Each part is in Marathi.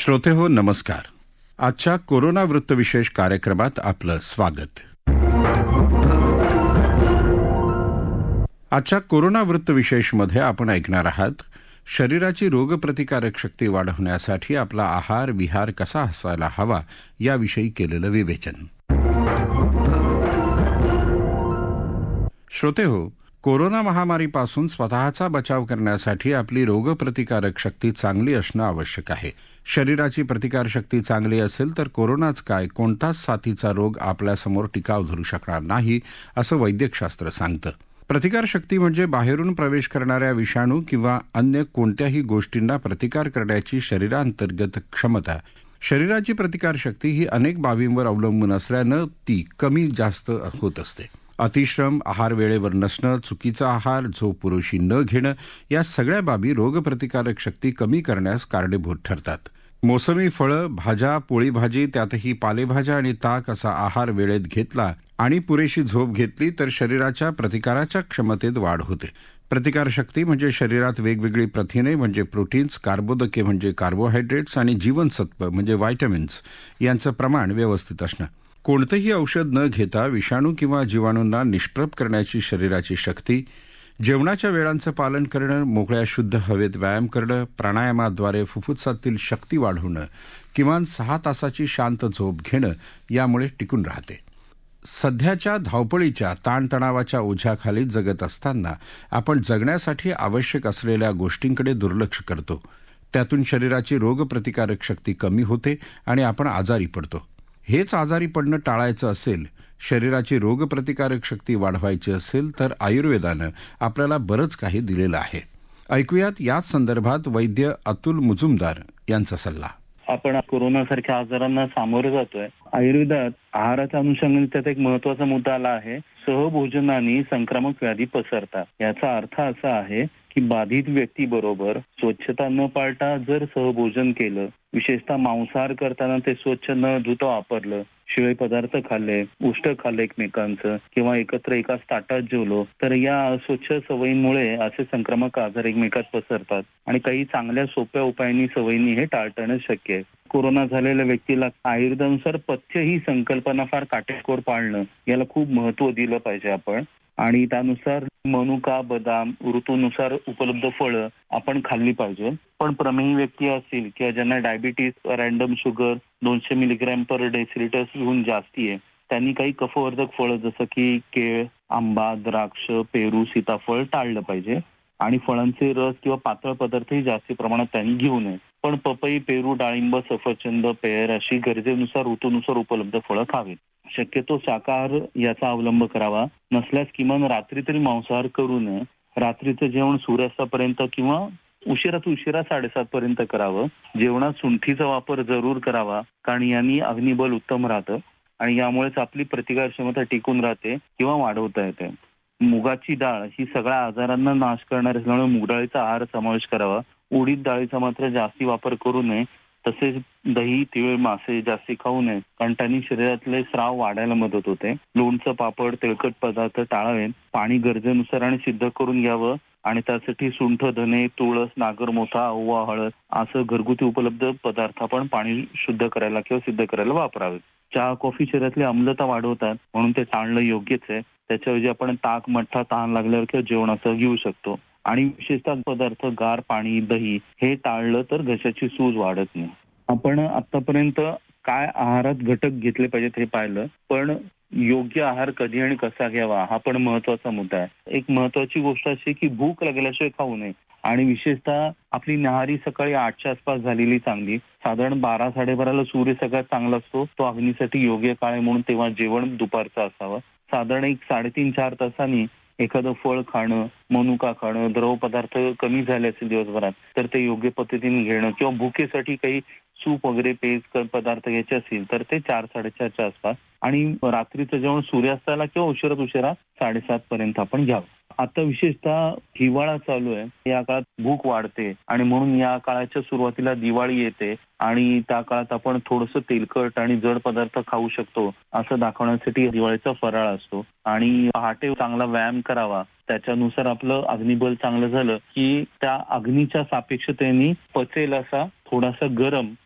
श्रोतेहो नमस्कार. आजच्या कोरोना वृत्तविशेष कार्यक्रमात आपलं स्वागत. आजच्या कोरोना वृत्तविशेषमध्ये आपण ऐकणार आहात शरीराची रोगप्रतिकारक शक्ती वाढवण्यासाठी आपला आहार विहार कसा असायला हवा याविषयी केलेलं विवेचन. श्रोतेहो, कोरोना महामारीपासून स्वतःचा बचाव करण्यासाठी आपली रोगप्रतिकारक शक्ती चांगली असणं आवश्यक आहे. शरीराची प्रतिकारशक्ती चांगली असेल तर कोरोनाच काय कोणताच साथीचा रोग आपल्यासमोर टिकाव धरू शकणार नाही असं वैद्यकशास्त्र सांगतं. प्रतिकारशक्ती म्हणजे बाहेरून प्रवेश करणाऱ्या विषाणू किंवा अन्य कोणत्याही गोष्टींना प्रतिकार करण्याची शरीरांतर्गत क्षमता. शरीराची प्रतिकारशक्ती ही अनेक बाबींवर अवलंबून असल्यानं ती कमी जास्त होत असते. अतिश्रम, आहार वेळेवर नसणं, चुकीचा आहार, झोप पुरेशी न घेणं या सगळ्या बाबी रोगप्रतिकारक शक्ती कमी करण्यास कारणीभूत ठरतात. मोसमी फळं, भाज्या, पोळी भाजी, त्यातही पालेभाज्या आणि ताक असा आहार वेळेत घेतला आणि पुरेशी झोप घेतली तर शरीराच्या प्रतिकाराच्या क्षमतेत वाढ होते. प्रतिकारशक्ती म्हणजे शरीरात वेगवेगळी प्रथिने म्हणजे प्रोटीन्स, कार्बोदके म्हणजे कार्बोहायड्रेट्स आणि जीवनसत्व म्हणजे व्हायटॅमिन्स यांचं प्रमाण व्यवस्थित असणं. कोणतंही औषध न घेता विषाणू किंवा जीवाणूंना निष्प्रभ करण्याची शरीराची शक्ती. जेवणाच्या वेळांचं पालन करणं, मोकळ्या शुद्ध हवेत व्यायाम करणं, प्राणायामाद्वारे फुफ्फुसातील शक्ती वाढवणं, किमान 6 तासाची शांत झोप घेणं यामुळे टिकून राहते. सध्याच्या धावपळीच्या ताणतणावाच्या ओझ्याखाली जगत असताना आपण जगण्यासाठी आवश्यक असलेल्या गोष्टींकडे दुर्लक्ष करतो. त्यातून शरीराची रोगप्रतिकारक शक्ती कमी होते आणि आपण आजारी पडतो. हेच आजारी पडणं टाळायचं असेल, शरीराची रोगप्रतिकारक शक्ती वाढवायची असेल तर आयुर्वेदानं आपल्याला बरंच काही दिलेलं आहे. ऐकूयात याच संदर्भात वैद्य अतुल मुजुमदार यांचा सल्ला. आपण कोरोनासारख्या आजारांना सामोरे जातोय. आयुर्वेदात आहाराच्या अनुषंगाने त्यात एक महत्वाचा मुद्दा आला आहे. सहभोजनाने संक्रामक व्याधी पसरतात. याचा अर्थ असा आहे की बाधित व्यक्तीबरोबर स्वच्छता न पाळता जर सहभोजन केलं, विशेषतः मांसाहार करताना ते स्वच्छ न धुता वापरलं, शिळे पदार्थ खाल्ले, उष्ट खाल्ले एकमेकांचं किंवा एकत्र एकाच ताटात जेवलो तर या अस्वच्छ सवयींमुळे असे संक्रामक आजार एकमेकात पसरतात आणि काही चांगल्या सोप्या उपायांनी सवयींनी हे टाळणं शक्य आहे. कोरोना झालेल्या व्यक्तीला आयुर्वेदानुसार पथ्य ही संकल्पना फार काटेकोर पाळणं याला खूप महत्व दिलं पाहिजे आपण. आणि त्यानुसार मनुका, बदाम, ऋतूनुसार उपलब्ध फळं आपण खाल्ली पाहिजे. पण प्रमेही व्यक्ती असतील किंवा ज्यांना diabetes, random sugar 200 milligram per डेसिलिटरहून जास्ती आहे, त्यांनी काही कफवर्धक फळं जसं की केळ, आंबा, द्राक्ष, पेरू, सीताफळ टाळलं पाहिजे. आणि फळांचे रस किंवा पातळ पदार्थही जास्त प्रमाणात त्यांनी घेऊ नये. पण पपई, पेरू, डाळिंब, सफरचंद, पेर अशी गरजेनुसार ऋतूनुसार उपलब्ध फळं खावीत. शक्यतो शाकाहार याचा अवलंब करावा. नसल्यास किमान रात्री तरी मांसाहार करू नये. रात्रीचं जेवण सूर्यास्तापर्यंत किंवा उशिरात उशिरा 7:30 पर्यंत करावं. जेवणात सुंठीचा वापर जरूर करावा, कारण यांनी अग्निबल उत्तम राहतं आणि यामुळेच आपली प्रतिकार क्षमता टिकून राहते किंवा वाढवता येते. मुगाची डाळ ही सगळ्या आजारांना नाश करणारी असल्यामुळे मुगडाळीचा आहार समावेश करावा. उडीद डाळीचा मात्र जास्ती वापर करू नये. तसेच दही, तीळ, मासे जास्ती खाऊ नये, कारण त्यांनी शरीरातले स्राव वाढायला मदत होते. लोणचं, पापड, तेलकट पदार्थ टाळावेत. पाणी गरजेनुसार आणि सिद्ध करून घ्यावं आणि त्यासाठी सुंठ, धने, तुळस, नागरमोथा, ओवा, हळद असं घरगुती उपलब्ध पदार्थ आपण पाणी शुद्ध करायला किंवा सिद्ध करायला वापरावे. चहा, कॉफी शरीरातली आम्लता वाढवतात म्हणून ते टाळणं योग्यच आहे. त्याच्याऐवजी आपण ताक, मठ्ठा तहान लागल्यावर किंवा जेवणाचं घेऊ शकतो. आणि विशेषतः पदार्थ गार पाणी, दही हे टाळलं तर घशाची सूज वाढत नाही. आपण आतापर्यंत काय आहारात घटक घेतले पाहिजेत हे पाहिलं, पण योग्य आहार कधी आणि कसा घ्यावा हा पण महत्वाचा मुद्दा आहे. एक महत्वाची गोष्ट अशी की भूक लागल्याशिवाय खाऊ नये आणि विशेषतः आपली न्याहारी सकाळी 8च्या आसपास झालेली चांगली. साधारण 12-12:30ला सूर्य सगळ्यात चांगला असतो, तो अग्नीसाठी योग्य काळ आहे म्हणून तेव्हा जेवण दुपारचं असावं. साधारण 3-4 तासांनी एखादं फळ खाणं, मनुका खाणं, द्रव पदार्थ कमी झाले असेल दिवसभरात तर ते योग्य पद्धतीने घेणं किंवा भुकेसाठी काही सूप वगैरे पेय पदार्थ घ्यायचे असतील तर ते 4-4:30च्या आसपास. आणि रात्रीचं जेवण सूर्यास्ताला किंवा उशिरा 7:30 पर्यंत आपण घ्यावं. आता विशेषतः हिवाळा चालू आहे, या काळात भूक वाढते आणि म्हणून या काळाच्या सुरुवातीला दिवाळी येते आणि त्या काळात आपण थोडंसं तेलकट आणि जड पदार्थ खाऊ शकतो असं दाखवण्यासाठी दिवाळीचा फराळ असतो. आणि पहाटे चांगला व्यायाम करावा, त्याच्यानुसार आपलं अग्निबल चांगलं झालं की त्या अग्नीच्या सापेक्षतेने पचेल असा थोडासा गरम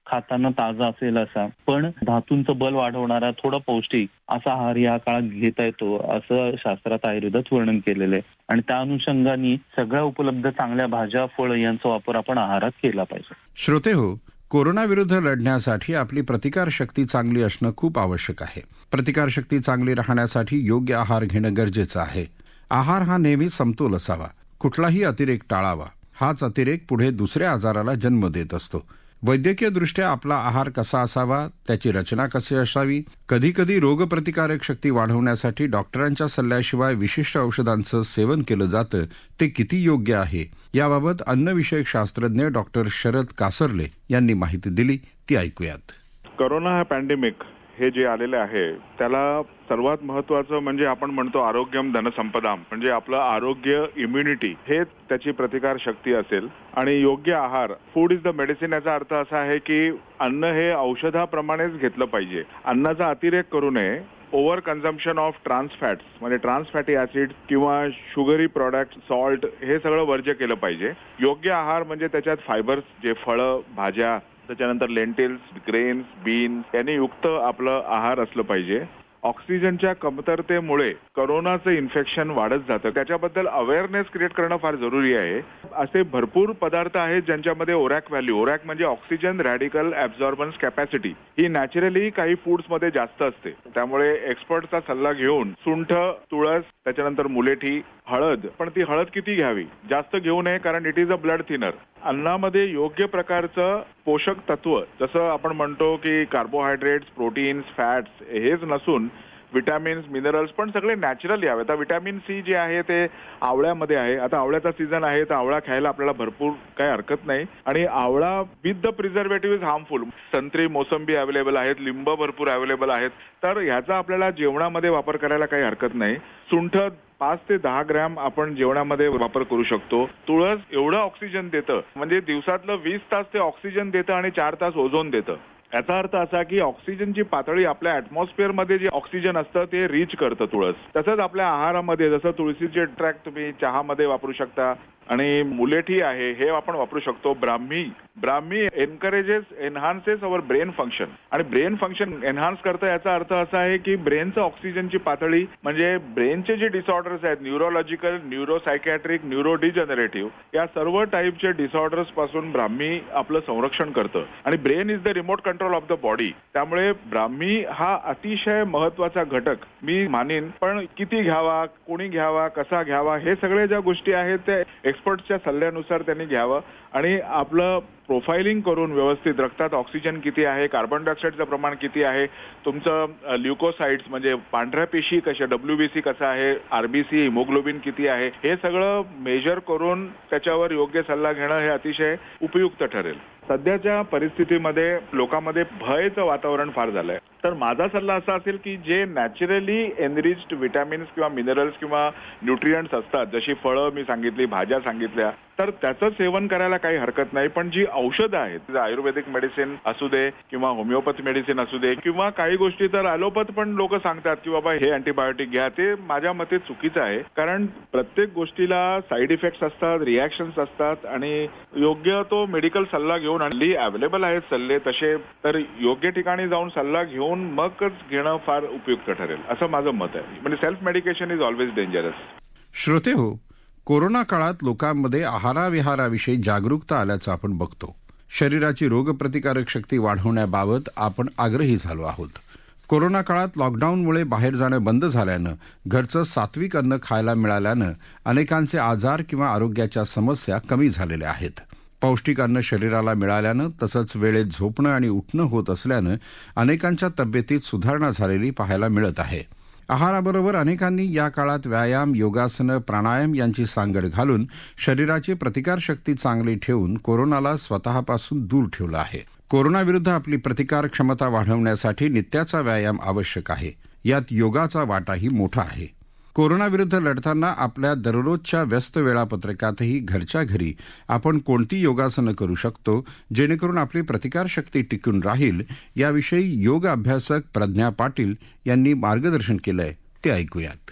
खाताना ताजा असेल असा, पण धातूंचं बल वाढवणारा थोडा पौष्टिक असा आहार या काळात घेता येतो असं शास्त्रात आयुर्वेदात वर्णन केलेलं आहे. आणि त्या अनुषंगाने सगळ्या उपलब्ध चांगल्या भाज्या फळ यांचा वापर आपण आहारात केला पाहिजे. श्रोते हो, कोरोनाविरुद्ध लढण्यासाठी आपली प्रतिकारशक्ती चांगली असणं खूप आवश्यक आहे. प्रतिकारशक्ती चांगली राहण्यासाठी योग्य आहार घेणं गरजेचं आहे. आहार हा नेहमी समतोल असावा, कुठलाही अतिरेक टाळावा. हाच अतिरेक पुढे दुसऱ्या आजाराला जन्म देत असतो. वैद्यकीय दृष्ट्या आपला आहार कसा असावा, त्याची रचना कशी असावी, कधीकधी रोगप्रतिकारक शक्ती वाढवण्यासाठी डॉक्टरांच्या सल्ल्याशिवाय विशिष्ट औषधांचं सेवन केलं जातं, ते किती योग्य आहे याबाबत अन्नविषयक शास्त्रज्ञ डॉक्टर शरद कासरले यांनी माहिती दिली, ती ऐकूयात. कोरोना हा पॅन्डेमिक हे जे आलेले आहे त्याला सर्वात महत्वाचं म्हणजे आपण म्हणतो आरोग्यम धनसंपदाम, म्हणजे आपलं आरोग्य, इम्युनिटी हे त्याची प्रतिकार शक्ती असेल. आणि योग्य आहार, फूड इज द मेडिसिन, याचा अर्थ असा आहे की अन्न हे औषधाप्रमाणेच घेतलं पाहिजे. अन्नाचा अतिरेक करू नये. Over consumption of trans fats म्हणजे ट्रान्स फॅटी ऍसिड किंवा शुगरी प्रॉडक्ट, सॉल्ट हे सगळं वर्ज्य केलं पाहिजे. योग्य आहार म्हणजे त्याच्यात फायबर्स, जे फळं, भाज्या, त्याच्यानंतर लेंटिल्स, ग्रेन्स, बीन्स यांनी युक्त आपलं आहार असलं पाहिजे. ऑक्सिजनच्या कमतरतेमुळे कोरोनाचं इन्फेक्शन वाढत जातं, त्याच्याबद्दल अवेअरनेस क्रिएट करणं फार जरुरी आहे. असे भरपूर पदार्थ आहेत ज्यांच्यामध्ये ओरॅक व्हॅल्यू, ओरॅक म्हणजे ऑक्सिजन रॅडिकल ॲब्झॉर्बन्स कॅपॅसिटी, ही नॅचरली काही फूड्समध्ये जास्त असते. त्यामुळे एक्सपर्टचा सल्ला घेऊन सुंठ, तुळस, त्याच्यानंतर मुलेठी, हळद, पण ती हळद किती घ्यावी, जास्त घेऊ नये, कारण it is a blood thinner. अन्नामध्ये योग्य प्रकारचं पोषक तत्व, जसं आपण म्हणतो की कार्बोहायड्रेट्स, प्रोटीन्स, फॅट्स हेच नसून विटॅमिन्स, मिनरल्स पण सगळे नॅचरल यावे. आता विटॅमिन सी जे आहे ते आवळ्यामध्ये आहे. आता आवळ्याचा सीझन आहे तर आवळा खायला आपल्याला भरपूर काही हरकत नाही. आणि आवळा with the preservative is harmful. संत्री, मोसंबी अवेलेबल आहेत, लिंब भरपूर अवेलेबल आहेत, तर ह्याचा आपल्याला जेवणामध्ये वापर करायला काही हरकत नाही. सुंठ 5 ते 10 ग्रॅम आपण जेवणामध्ये वापर करू शकतो. तुळस एवढं ऑक्सिजन देतं, म्हणजे दिवसातलं 20 तास ते ऑक्सिजन देतं आणि 4 तास ओझोन देतं. याचा अर्थ असा की ऑक्सिजनची पातळी आपल्या ॲटमॉस्फिअरमध्ये जे ऑक्सिजन असतं ते रीच करतं तुळस. तसंच आपल्या आहारामध्ये जसं तुळशीचे ट्रॅक्ट तुम्ही चहामध्ये वापरू शकता आणि मुलेठी आहे हे आपण वापरू शकतो. Brahmi encourages, enhances our brain function, आणि ब्रेन फंक्शन एनहान्स करतं. याचा अर्थ असा आहे की ब्रेनचं ऑक्सिजनची पातळी, म्हणजे ब्रेनचे जे डिसऑर्डर्स आहेत, न्यूरोलॉजिकल, न्यूरोसायकॅट्रिक, न्यूरोडिजनरेटिव्ह, या सर्व टाईपचे डिसऑर्डर्स पासून ब्राह्मी आपलं संरक्षण करतं. आणि brain is the remote control of the body. त्यामुळे ब्राह्मी हा अतिशय महत्वाचा घटक मी मानेन. पण किती घ्यावा, कोणी घ्यावा, कसा घ्यावा, हे सगळे ज्या गोष्टी आहेत ते एक्सपर्टच्या सल्ल्यानुसार त्यांनी घ्यावं. आणि आपलं प्रोफाइलिंग करून व्यवस्थित रक्तात ऑक्सिजन किती आहे, कार्बन डायऑक्साईडचं प्रमाण किती आहे, तुमचं ल्युकोसाइट्स म्हणजे पांढऱ्या पेशी कशा, WBC कसा आहे, RBC, हिमोग्लोबिन किती आहे, हे सगळं मेजर करून त्याच्यावर योग्य सल्ला घेणं हे अतिशय उपयुक्त ठरेल. सध्याच्या परिस्थितीमध्ये लोकांमध्ये भयचं वातावरण फार झालंय. तर माझा सल्ला असा असेल की जे नॅचरली एनरिच्ड विटॅमिन्स किंवा मिनरल्स किंवा न्यूट्रियंट्स असतात, जशी फळं मी सांगितली, भाज्या सांगितल्या, तर त्याचं सेवन करायला काही हरकत नाही. पण जी औषधं आहेत, आयुर्वेदिक मेडिसिन असू दे किंवा होमिओपॅथी मेडिसिन असू दे, किंवा काही गोष्टी तर ॲलोपॅथ पण लोक सांगतात की बाबा हे अँटीबायोटिक घ्या, ते माझ्या मते चुकीचं आहे. कारण प्रत्येक गोष्टीला साईड इफेक्ट्स असतात, रिॲक्शन्स असतात, आणि योग्य तो मेडिकल सल्ला घेऊन, आणि अवेलेबल आहेत सल्ले तसे, तर योग्य ठिकाणी जाऊन सल्ला घेऊन मगच घेणं फार उपयुक्त ठरेल, असं माझं मत आहे. म्हणजे self medication is always dangerous. श्रोते हो, कोरोना काळात लोकांमध्ये आहाराविहाराविषयी जागरूकता आल्याचं आपण बघतो. शरीराची रोगप्रतिकारक शक्ती वाढवण्याबाबत आपण आग्रही झालो आहोत. कोरोना काळात लॉकडाऊनमुळे बाहेर जाणं बंद झाल्यानं, घरचं सात्विक अन्न खायला मिळाल्यानं अनेकांचे आजार किंवा आरोग्याच्या समस्या कमी झालेल्या आहेत. पौष्टिक अन्न शरीराला मिळाल्यानं, तसंच वेळेत झोपणं आणि उठणं होत असल्यानं अनेकांच्या तब्येतीत सुधारणा झालेली पाहायला मिळत आहे. आहाराबरोबर अनेकांनी या काळात व्यायाम, योगासनं, प्राणायाम यांची सांगड घालून शरीराची प्रतिकारशक्ती चांगली ठेवून कोरोनाला स्वतःपासून दूर ठेवलं आहे. कोरोनाविरुद्ध आपली प्रतिकार क्षमता वाढवण्यासाठी नित्याचा व्यायाम आवश्यक आहे. यात योगाचा वाटाही मोठा आहे. कोरोनाविरुद्ध लढताना आपल्या दररोजच्या व्यस्त वेळापत्रकातही घरच्या घरी आपण कोणती योगासनं करू शकतो जेणेकरून आपली प्रतिकारशक्ती टिकून राहील, याविषयी योग अभ्यासक प्रज्ञा पाटील यांनी मार्गदर्शन केलंय, ते ऐकूयात.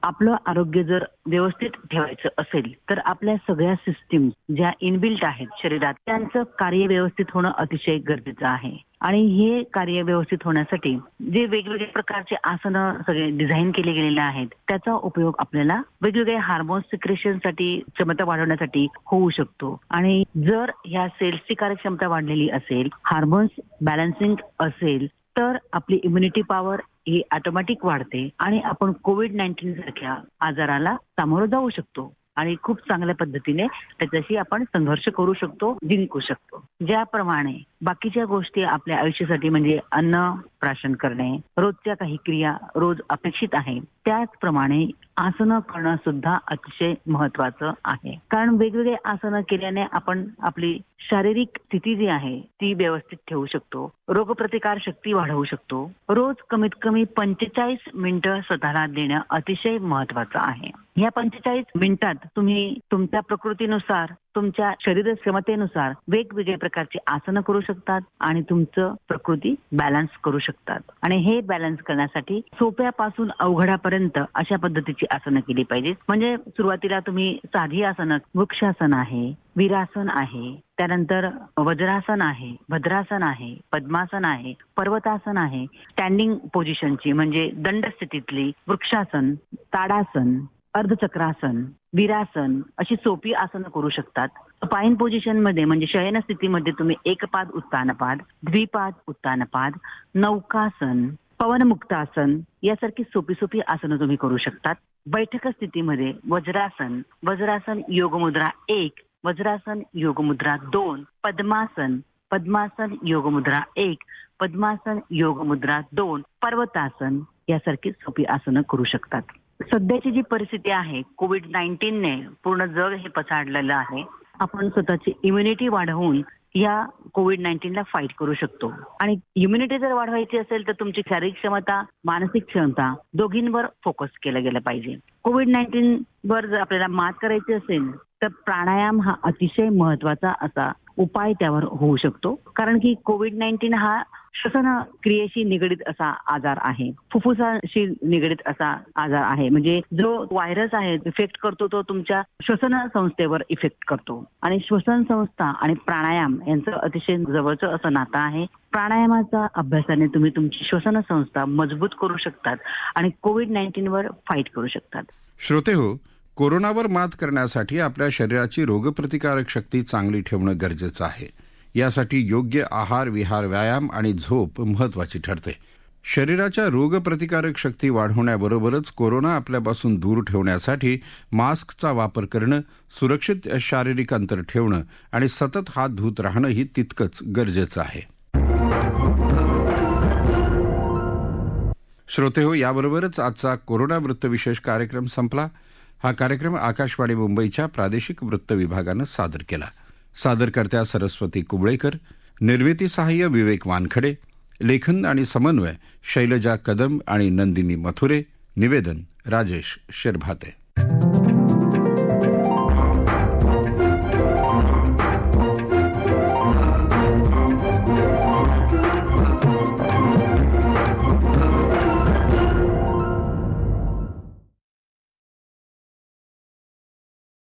आपलं आरोग्य जर व्यवस्थित ठेवायचं असेल तर आपल्या सगळ्या सिस्टीम ज्या इनबिल्ट आहेत शरीरात त्यांचं कार्य व्यवस्थित होणं अतिशय गरजेचं आहे. आणि हे कार्य व्यवस्थित होण्यासाठी जे वेगवेगळ्या प्रकारचे आसनं सगळे डिझाईन केले गेलेले आहेत त्याचा उपयोग आपल्याला वेगवेगळ्या हार्मोन्स सिक्रेशनसाठी क्षमता वाढवण्यासाठी होऊ शकतो. आणि जर ह्या सेल्सची कार्यक्षमता वाढलेली असेल, हार्मोन्स बॅलन्सिंग असेल तर आपली इम्युनिटी पॉवर ही ऑटोमॅटिक वाढते आणि आपण कोविड-19 सारख्या आजाराला सामोरं जाऊ शकतो आणि खूप चांगल्या पद्धतीने त्याच्याशी आपण संघर्ष करू शकतो, जिंकू शकतो. ज्याप्रमाणे बाकीच्या गोष्टी आपल्या आयुष्यासाठी म्हणजे अन्न प्राशन करणे, रोजच्या काही क्रिया रोज अपेक्षित आहे, त्याचप्रमाणे आसनं करणं सुद्धा अतिशय महत्वाचं आहे. कारण वेगवेगळे आसनं केल्याने आपण आपली शारीरिक स्थिती जी आहे ती व्यवस्थित ठेवू शकतो, रोगप्रतिकार शक्ती वाढवू शकतो. रोज कमीत कमी 45 मिनिटं स्वतःला देणं अतिशय महत्वाचं आहे. या 45 मिनिटात तुम्ही तुमच्या प्रकृतीनुसार, तुमच्या शरीर क्षमतेनुसार वेगवेगळ्या प्रकारची आसनं करू शकतात आणि तुमचं प्रकृती बॅलन्स करू शकतात. आणि हे बॅलन्स करण्यासाठी सोप्यापासून अवघडापर्यंत अशा पद्धतीची आसनं केली पाहिजे. म्हणजे सुरुवातीला तुम्ही साधी आसनं, वृक्षासन आहे, वीरासन आहे, त्यानंतर वज्रासन आहे, भद्रासन आहे, पद्मासन आहे, पर्वतासन आहे, स्टँडिंग पोझिशनची म्हणजे दंड स्थितीतली वृक्षासन, ताडासन, अर्धचक्रासन, वीरासन अशी सोपी आसनं करू शकतात. पाईन पोझिशन मध्ये म्हणजे शयन स्थितीमध्ये तुम्ही एकपाद उत्तानपाद, द्विपाद उत्तानपाद, नौकासन, पवनमुक्तासन यासारखी सोपी आसनं तुम्ही करू शकतात. बैठक स्थितीमध्ये वज्रासन, वज्रासन योगमुद्रा 1, वज्रासन योगमुद्रा 2, पद्मासन, पद्मासन योगमुद्रा 1, पद्मासन योगमुद्रा 2, पर्वतासन यासारखी सोपी आसनं करू शकतात. सध्याची जी परिस्थिती आहे कोविड-19ने पूर्ण जग हे पछाडलेलं आहे. आपण स्वतःची इम्युनिटी वाढवून या कोविड-19ला फाईट करू शकतो. आणि इम्युनिटी जर वाढवायची असेल तर तुमची शारीरिक क्षमता, मानसिक क्षमता दोघींवर फोकस केलं गेलं पाहिजे. कोविड-19 वर जर आपल्याला मात करायची असेल तर प्राणायाम हा अतिशय महत्वाचा असा उपाय त्यावर होऊ शकतो. कारण की कोविड-19 हा श्वसन क्रियेशी निगडित असा आजार आहे, फुफ्फुसाशी निगडित असा आजार आहे. म्हणजे जो व्हायरस आहे इफेक्ट करतो तो तुमच्या श्वसन संस्थेवर इफेक्ट करतो. आणि श्वसन संस्था आणि प्राणायाम यांचं अतिशय जवळचं असं नातं आहे. प्राणायामाच्या अभ्यासाने तुम्ही तुमची श्वसन संस्था मजबूत करू शकतात आणि कोविड-19 वर फाईट करू शकतात. श्रोते हो, कोरोनावर मात करण्यासाठी आपल्या शरीराची रोगप्रतिकारक शक्ती चांगली ठेवणं गरजेचं आहे. यासाठी योग्य आहार, विहार, व्यायाम आणि झोप महत्वाची ठरते. शरीराच्या रोगप्रतिकारक शक्ती वाढवण्याबरोबरच कोरोना आपल्यापासून दूर ठेवण्यासाठी मास्कचा वापर करणं, सुरक्षित शारीरिक अंतर ठेवणं आणि सतत हात धुत राहणंही तितकंच गरजेचं आहे. श्रोते हो, याबरोबरच आजचा कोरोना वृत्तविशेष कार्यक्रम संपला. हा कार्यक्रम आकाशवाणी मुंबईच्या प्रादेशिक वृत्त विभागानं सादर केला. सादरकर्त्या सरस्वती कुबळेकर, निर्मिती सहाय्य विवेक वानखडे, लेखन आणि समन्वय शैलजा कदम आणि नंदिनी मथुरे, निवेदन राजेश शिरभाते.